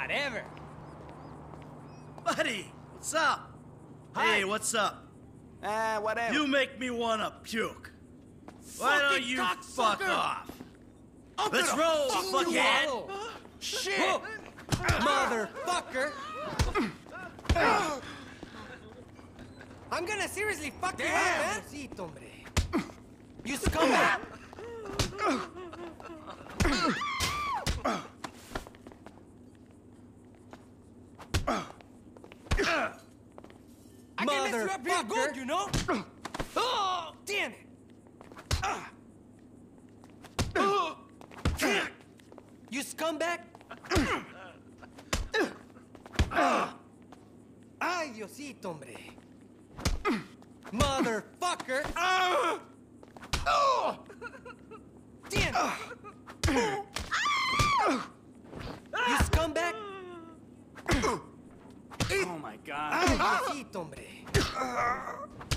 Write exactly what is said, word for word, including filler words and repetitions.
Whatever. Buddy, what's up? Hi. Hey, what's up? Ah, uh, whatever. You make me wanna puke. Why Fucking don't you fuck cocksucker. off? Open Let's up. roll, Fuck you fuckhead! all. Shit! Motherfucker! I'm gonna seriously fuck you up, man! Diosito, hombre. You scumbag! I can mess you up real good, you know? Oh, damn it! You scumbag! Ay, Diosito, hombre. Motherfucker! Damn it! You scumbag! Oh my god. Ay, Diosito, hombre.